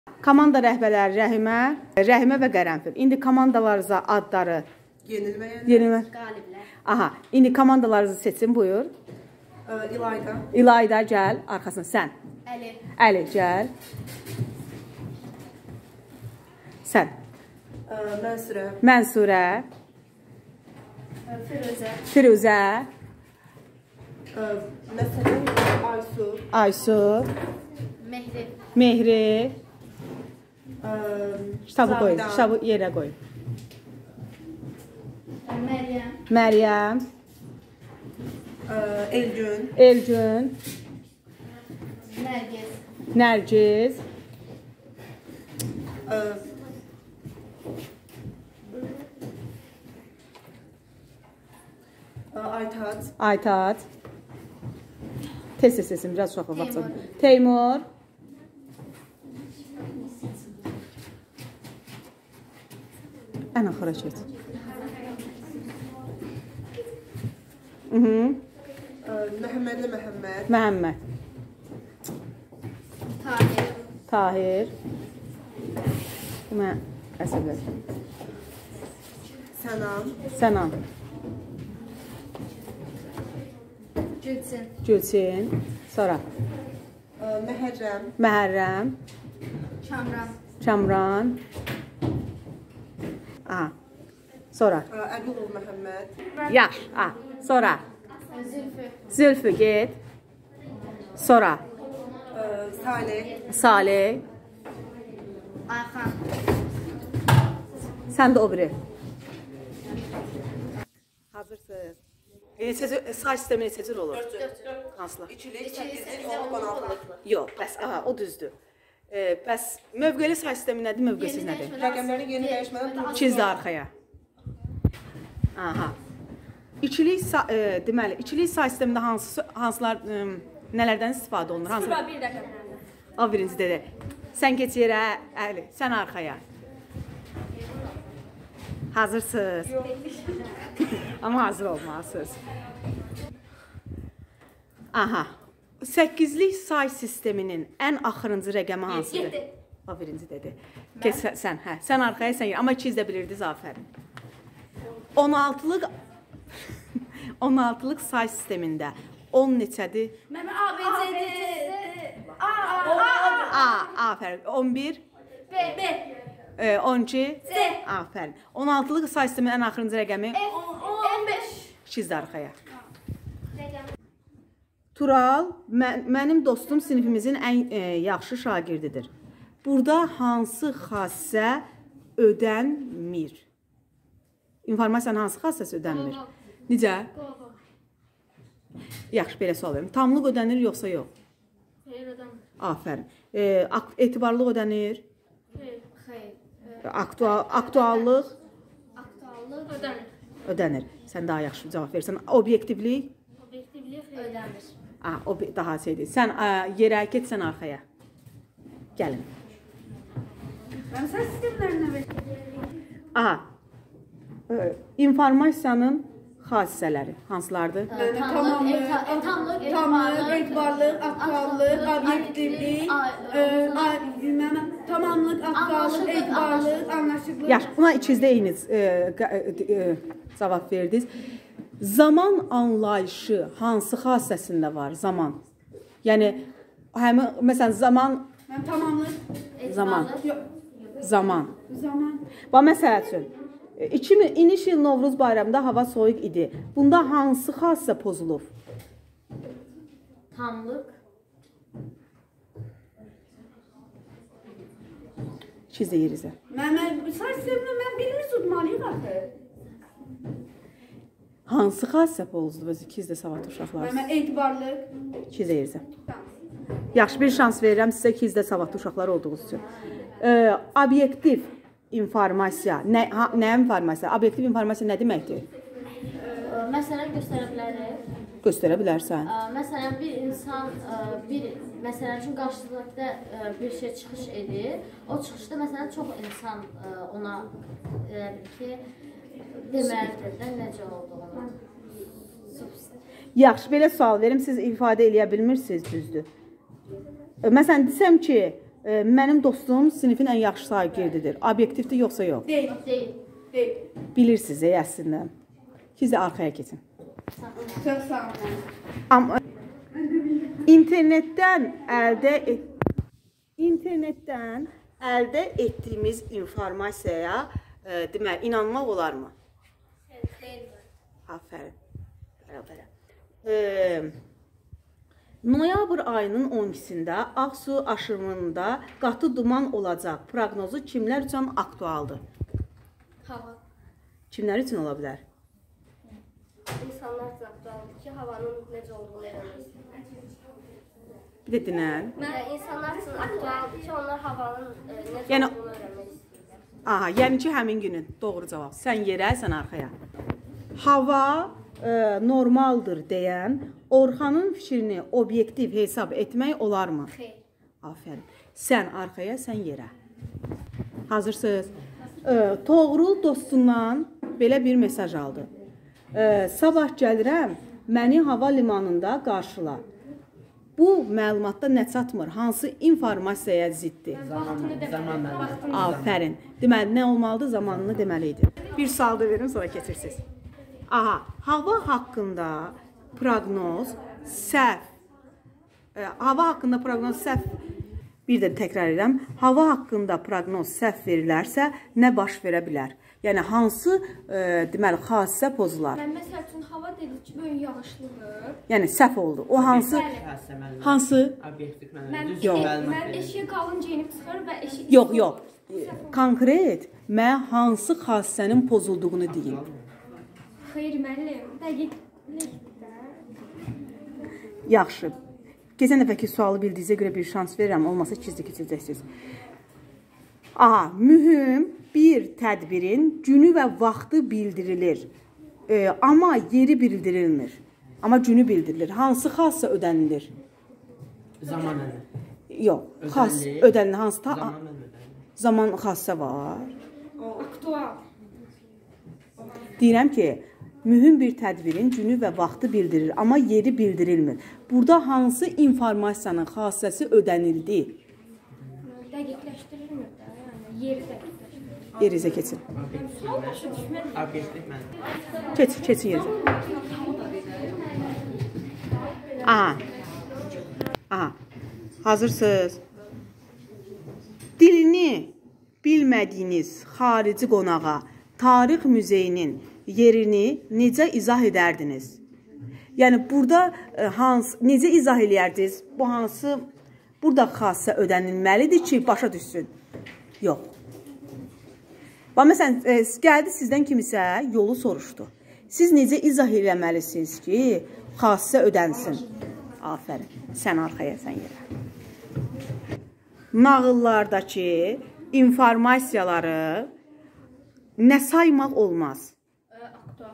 Komanda rəhbərləri Rəhimə və Qərənfil. İndi komandalarınıza adları yenilməyən. Qaliblər. Aha, indi komandalarınızı seçin, buyur. İlayda gəl, arxasına sən. Əli gəl. Sən. Mənsurə. Firuzə. Aysu. Mehri. Kitabı qoyun, kitabı yerə qoyun. Məryəm. Elgün. Nərgiz. Aytat. Tez sesim, biraz uşaqla baxsın. Teymur. Ən axıra keç. Məhəmməd. Tahir. Sənam. Gülçin. Sonra. Məhərrəm. Kamran. Aha. Sonra. Əqilov Məhəmməd. Yaxşı. Sonra. Zülfü get. Sonra. Salih. Ayxan. Sən də o biri. Hazırsınız. Say sistemi neçəcür olur? 4. İkilik, 8'lik, 16'lık. Yox, bəs, o düzdür. Bəs mövqeli say sistemi nədir, mövqesiz nədir? Rəqəmlərin yeni dəyişmədən 200 də arxaya. Aha. Deməli, ikilik say sistemində hansılar, nələrdən istifadə olunur? Sıfır bir rəqəmlərdən. O birinci dedi. Sən geç yerə, Əli, sən arxaya. Hazırsınız. Amma hazır olmalısınız. Aha. 8'lik say sisteminin ən axırıncı rəqəmi hansıdır? 7. O birinci dedi. Geç sən, sən arxaya sən yer. Amma 200 də bilirdiniz, afərin. 16'lıq say sistemində 10 neçədir? Məmə A, B, C, D. Afərin. 11. B. 12. C. Afərin. 16'lıq say sisteminin ən axırıncı rəqəmi? 15. 200 də arxaya. Tural, mənim dostum sinifimizin ən yaxşı şagirdidir. Burada hansı xassə ödənmir? İnformasiyanın hansı xassəsi ödənmir? Necə? Yaxşı, belə sual verim. Tamlıq ödənir, yoxsa yox? Xeyr, ödənmir. Afərin. Etibarlıq ödənir? Xeyr. Aktuallıq? Aktuallıq ödənir. Ödənir. Sən daha yaxşı cavab verirsən. Obyektivlik? Obyektivlik ödənir. O daha şeydir. Sən yerə get, sən arxaya. Gəlin. Mən sən sistemlərinə verir. Aha. İnformasiyanın xassələri hansılardır? Tamlıq, etibarlıq, aktuallıq, obyektivlik, tamamlıq, aktuallıq, etibarlıq, anlaşıqlıq. Yaxşı, buna 200-də eyni cavab verdiniz. Zaman anlayışı hansı xassəsində var? Zaman. Yəni, məsələn, zaman... Tamamlıq. Zaman. Bax, məsəl üçün, 2000 il Novruz bayramında hava soyuq idi. Bunda hansı xassə pozulub? Tamlıq. 200 deyirizə. Say sistemini mən birimiz tutmalıyıq axı. Hansı xassə pozulub? 200 də savadlı uşaqlar. Etibarlıq. 200 deyirizə. Yaxşı, bir şans verirəm sizə 200 də savadlı uşaqlar olduğunuz üçün. Obyektiv informasiya, nə informasiya? Obyektiv informasiya nə deməkdir? Məsələn, göstərə bilərik. Göstərə bilərsən. Məsələn, bir insan, məsələn üçün qarşılıqda bir şey çıxış edir. O çıxışda, məsələn, çox insan ona deməlidir də necə olduğunu. Yaxşı, belə sual verim, siz ifadə eləyə bilmirsiniz, düzdür. Məsələn, desəm ki, Mənim dostum sinifin ən yaxşı şagirdidir. Obyektivdir yoxsa yox? Deyil. Deyil. Deyil. Bilirsiniz əslində. Siz də arxaya keçin. Çox sağ olun. Amma internetdən əldə etdiyimiz informasiyaya deməli inanmaq olarmı? Xeyr. Afərin. Bərabər. Noyabr ayının 12-sində Ağsu aşırımında qatı duman olacaq proqnozu kimlər üçün aktualdır? Hava. Kimlər üçün ola bilər? İnsanlar üçün aktualdır ki, havanın necə olduğunu öyrənmək. Bir də dinən. İnsanlar üçün aktualdır ki, onlar havanın necə Yəni- olduğunu öyrənmək istəyirlər. Aha, yəni ki, həmin günün doğru cavab. Sən yerə, sən arxaya. Hava normaldır deyən Orxanın fikrini obyektiv hesab etmək olarmı? Xeyr. Afərin. Sən arxaya, sən yerə. Hazırsınız? Toğrul dostundan belə bir mesaj aldı. Sabah gəlirəm, məni hava limanında qarşıla. Bu məlumatda nə çatmır? Hansı informasiyaya ziddir? Afərin. Deməli, nə olmalıdır? Zamanını deməliydi. Bir sual da verim, sonra keçirsiniz. Aha, hava haqqında proqnoz səhv. Hava haqqında proqnoz səhv. Bir də təkrar edirəm. Hava haqqında proqnoz səhv verilərsə nə baş verə bilər? Yəni hansı deməli xassisə pozular? Mən məsəl üçün hava dedi ki, bugün yağışlıdır. Yəni səhv oldu. O hansı? Hansı? Mən eşiyə qalın geyinib çıxır və eşik. Yox. Konkret mən hansı xassənin pozulduğunu deyim. Xeyr müəllim, dəqiq. Yaxşı. Keçən dəfəki sualı bildiyinizə görə bir şans verirəm, olmasa ikizli keçəcəksiniz. Aha, mühüm bir tədbirin günü və vaxtı bildirilir. Amma yeri bildirilmir. Amma günü bildirilir. Hansı xassa ödənilir? Zaman əldə. Yox, xass ödənilir. Hansı zaman xassa var? Aktual. Deyirəm ki, mühüm bir tədbirin günü və vaxtı bildirilir, amma yeri bildirilmir. Burada hansı informasiyanın xassəsi ödənildi? Dəqiqləşdirilmir də, yəni yeri dəqiqləşdirilmir. Yerizə keçin. Obyektiv mən. Keçin yerizə. Aha. Hazırsınız? Dilini bilmədiyiniz xarici qonağa tarix muzeyinin yerini necə izah edərdiniz? Yəni burada necə izah eləyərdiniz? Bu hansı burada xassə ödənilməlidir ki, başa düşsün? Yox. Bax, məsələn, gəldi sizdən kimisə yolu soruşdu. Siz necə izah eləməlisiniz ki, xassə ödənsin? Afərin. Sən arxaya, sən yerə. Nağıllardakı informasiyaları nə saymaq olmaz? Aktual.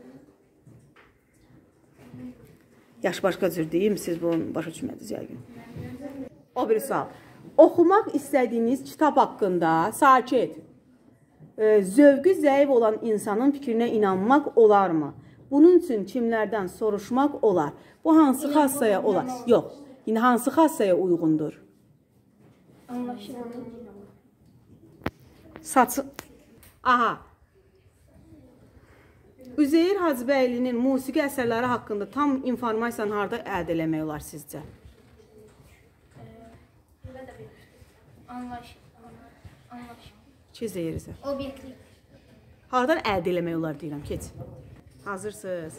Yaş başqa cür deyim, siz bunu başa düşmədiniz yəqin. O bir sual. Oxumaq istədiyiniz kitab haqqında sakit, zövqü zəif olan insanın fikrinə inanmaq olarmı? Bunun üçün kimlərdən soruşmaq olar? Bu hansı xassaya olar? Yox, indi hansı xassaya uyğundur? Anlaşılmır. Saçı... Aha. Üzeyir Hacıbəylinin musiqi əsərləri haqqında tam informasiyanı harada əldə eləmək olar sizcə? Anlaşılmır. Siz də yerizə. Obyektiv. Haradan əldə eləmək olar deyirəm, keç. Hazırsınız.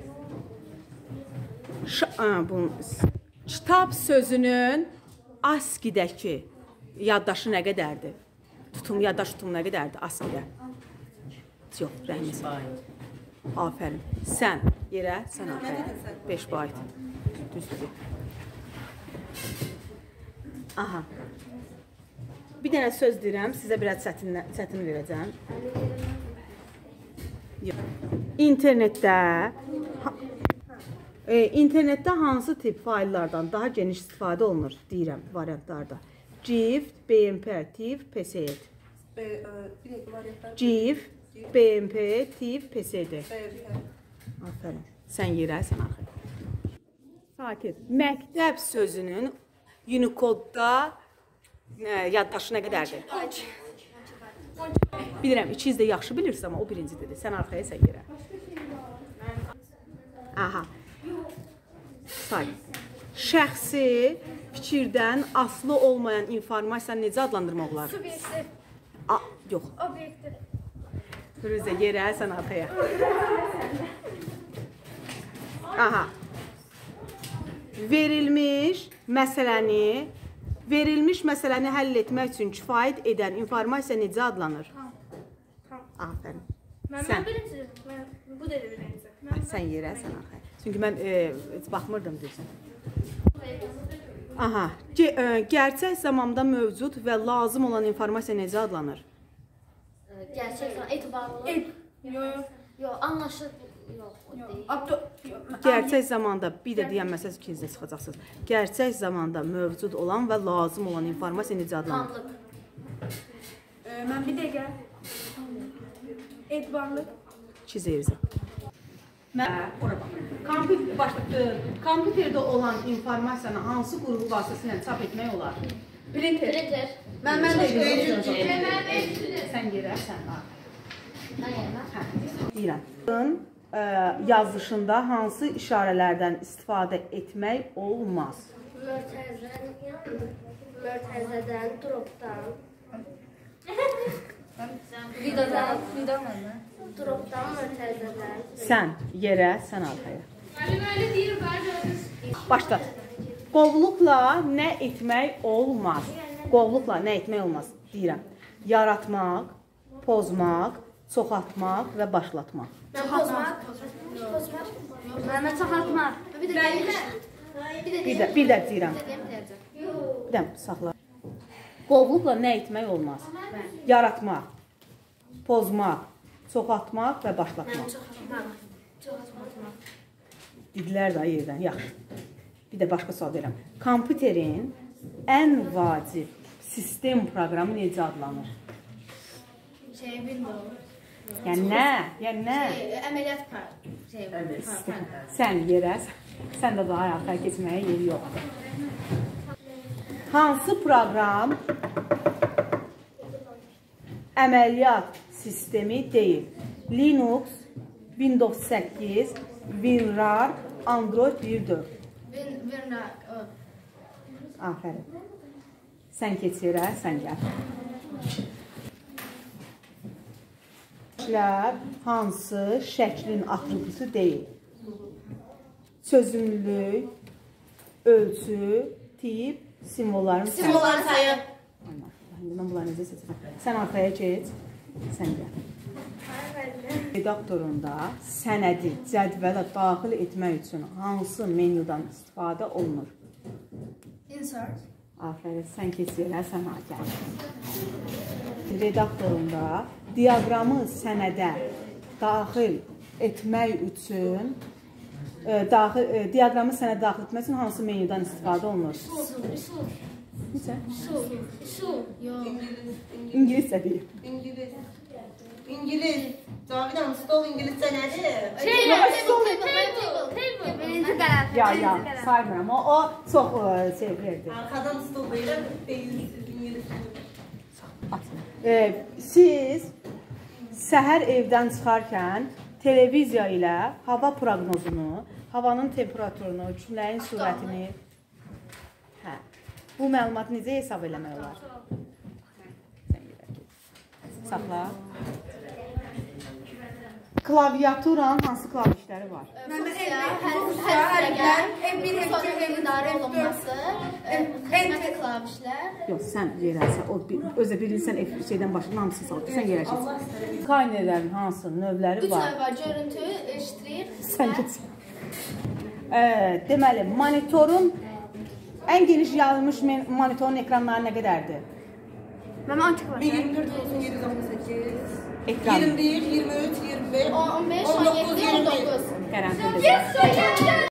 Kitab sözünün askidəki yaddaşı nə qədərdir? Yaddaş tutum nə qədərdir askidə? Yox, rəhməsi. Afərin. Sən yerə, sən arxaya. 5 bayt. Düzdür. Aha. Bir dənə söz deyirəm, sizə biraz çətin verəcəm. İnternetdə hansı tip faillərdən daha geniş istifadə olunur, deyirəm, variantlarda. GIF, BMP, TIFF, PSD. GIF, BMP, TIFF, PSD. Aferin. Sən yerə, sən arxaya. Sakit. Məktəb sözünün Unicode'da Yaddaşı nə qədərdir? Bilirəm, ikiniz də yaxşı bilirsiniz, amma o birincidir. Sən arxaya, sən yerə. Aha. Say. Şəxsi fikirdən asılı olmayan informasiyanı necə adlandırmaq olar? Subyektiv. Yox. Obyektiv. Firuzə, yerə, sən arxaya. Aha. Verilmiş məsələni həll etmək üçün kifayət edən informasiya necə adlanır? Aferin. Mən birinci. Bu da birinci. Sən yerə, sən arxaya. Çünki mən baxmırdım düzün. Aha. Gerçək zamanda mövcud və lazım olan informasiya necə adlanır? Gerçək zaman etibarlı. Yox, anlaşılır. Gerçək zamanda, bir də deyən məsəl ikinizdə çıxacaqsınız. Gerçək zamanda mövcud olan və lazım olan informasiya necə adlanır? Tamlıq. Mən bir dəqiqə. Etibarlı. Çizeyirizə. Kompüterdə olan informasiyanı hansı qurğu vasitəsilə çap etmək olar? Printer. Mən sən yerə, sən deyirəm. Yazışında hansı işarələrdən istifadə etmək olmaz? Mörtəzədən, dropdan. Dropdan, mörtəzədən. Sən yerə, sən arxaya. Başla. Qovluqla nə etmək olmaz? Qovluqla nə etmək olmaz? Deyirəm. Yaratmaq, pozmaq, çoxaltmaq və başlatmaq. Pozmaq. Mən çoxaltmaq. Bir də deyirəm. Bir də saxla. Qovluqla nə etmək olmaz? Yaratmaq, pozmaq, çoxaltmaq və başlatmaq. Dedilər də yerdən, yaxşı. Bir də başqa sual verirəm. Kompüterin ən vacib sistem proqramı necə adlanır? Yəni nə? Əməliyyat Sən yerə, sən də daha arxaya keçməyə yeri yoxdur. Hansı proqram əməliyyat sistemi deyil? Linux, Windows 8, WinRAR, Android 1.4. WinRAR. Afərin. Sən keç yerə, sən gəl. Hansı şəklin atributu deyil? Çözümlülük, ölçü, tip, simvolların sayı. Simvolların sayı. Mən bunları necə seçəcəm? Sən arxaya keç, sən gəl. Redaktorunda sənədi cədvələ daxil etmək üçün hansı menyudan istifadə olunur? Insert. Afərin, sən keç yerə, sən gəl. Redaktorunda diaqramı sənədə daxil etmək üçün diaqramı sənədə daxil etmək üçün hansı menyudan istifadə olunur? Necə? Su. Yox. İngiliscə deyil. İngilis. Cavid hanım, stol İngiliscə nədir? Ya, saymıram. O çox sevgilərdir. Arxadan stol deyirəm, İngilis. Siz səhər evdən çıxarkən televiziya ilə hava proqnozunu, havanın temperaturunu, küləyin sürətini, bu məlumatı necə hesab eləmək olar? Saxla. Klaviaturanın hansı klavişləri var? İdarə olunması, xidmət klavişlər. Yox, sən yerəsən, özə bilirsən şeydən başlayın, hamısını saldı, sən yerəsən. Kaynerlərin hansı növləri var? 3 növ var, görüntü, ştrix, sən git. Deməli, monitorun ən geniş yayılmış monitorun ekranları nə qədərdir? Mənim antik var. 24 olsun 798. Ekran. 21, 23, 25, 15, 17, 19. Qərantindir.